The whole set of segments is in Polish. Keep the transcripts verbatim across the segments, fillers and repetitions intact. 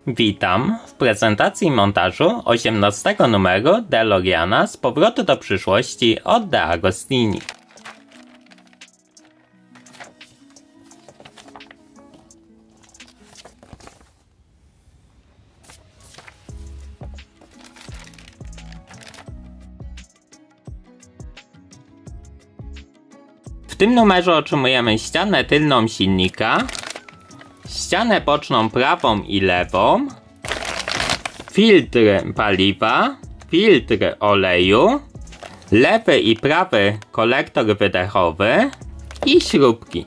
Witam w prezentacji i montażu osiemnastego numeru DeLoreana z Powrotu do przyszłości od De Agostini. W tym numerze otrzymujemy ścianę tylną silnika, ścianę boczną prawą i lewą, filtr paliwa, filtr oleju, lewy i prawy kolektor wydechowy i śrubki.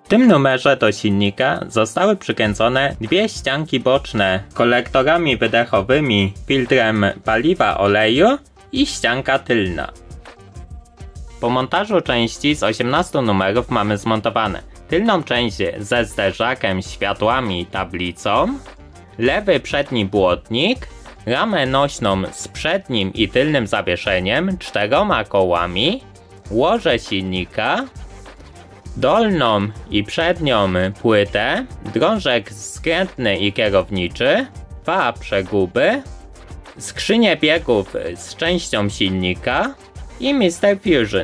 tym numerze do silnika zostały przykręcone dwie ścianki boczne kolektorami wydechowymi, filtrem paliwa oleju i ścianka tylna. Po montażu części z osiemnastu numerów mamy zmontowane tylną część ze zderzakiem, światłami i tablicą, lewy przedni błotnik, ramę nośną z przednim i tylnym zawieszeniem, czteroma kołami, łoże silnika, dolną i przednią płytę, drążek skrętny i kierowniczy, dwa przeguby, skrzynię biegów z częścią silnika i mister Fusion.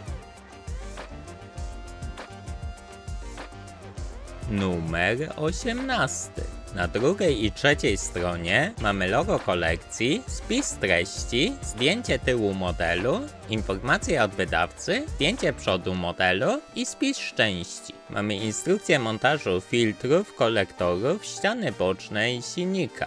Numer osiemnasty. Na drugiej i trzeciej stronie mamy logo kolekcji, spis treści, zdjęcie tyłu modelu, informacje od wydawcy, zdjęcie przodu modelu i spis części. Mamy instrukcję montażu filtrów, kolektorów, ściany bocznej silnika.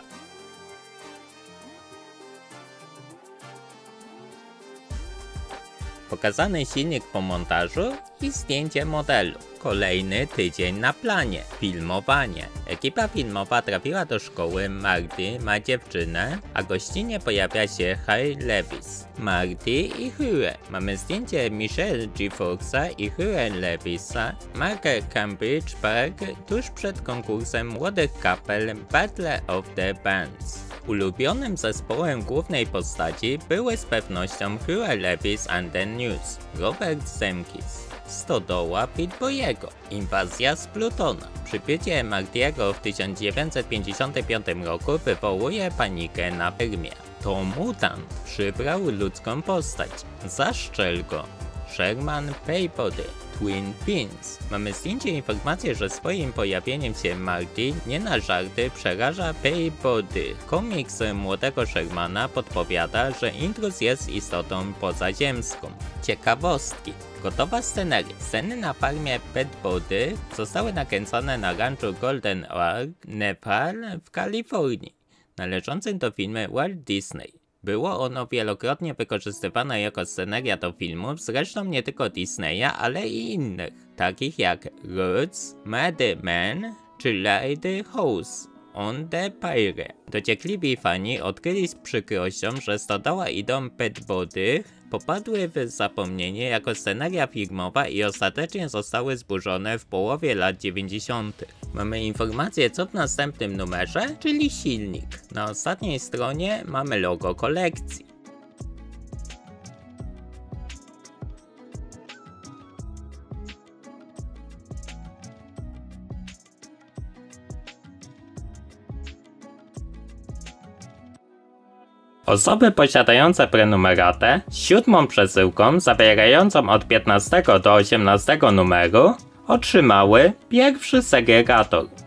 Pokazany silnik po montażu i zdjęcie modelu. Kolejny tydzień na planie. Filmowanie. Ekipa filmowa trafiła do szkoły, Marty ma dziewczynę, a gościnnie pojawia się Harry Lewis, Marty i Hugh. Mamy zdjęcie Michelle G. Foxa i Hugh Lewisa, Marker Cambridge Park tuż przed konkursem młodych kapel Battle of the Bands. Ulubionym zespołem głównej postaci były z pewnością Hugh Lewis and the News, Robert Zemkis, Stodoła Pit-Boyego, Inwazja z Plutona. Przybycie Marty'ego w tysiąc dziewięćset pięćdziesiątym piątym roku wywołuje panikę na firmie. To mutant przybrał ludzką postać. Zaszczel go. Sherman Peabody, Twin Pins. Mamy zdjęcie i informację, że swoim pojawieniem się Marty nie na żarty przeraża Peabody. Komiks młodego Shermana podpowiada, że intruz jest istotą pozaziemską. Ciekawostki. Gotowa sceneria. Sceny na farmie Peabody zostały nakręcone na ranczu Golden Oak, Nepal w Kalifornii, należącym do firmy Walt Disney. Było ono wielokrotnie wykorzystywane jako sceneria do filmów, zresztą nie tylko Disneya, ale i innych, takich jak Roots, Mad Men czy Lady House on the Prairie. Dociekliwi fani odkryli z przykrością, że Stodoła i dom Peabody popadły w zapomnienie jako sceneria filmowa i ostatecznie zostały zburzone w połowie lat dziewięćdziesiątych. Mamy informację co w następnym numerze, czyli silnik. Na ostatniej stronie mamy logo kolekcji. Osoby posiadające prenumeratę z siódmą przesyłką zawierającą od piętnastego do osiemnastego numeru otrzymały pierwszy segregator.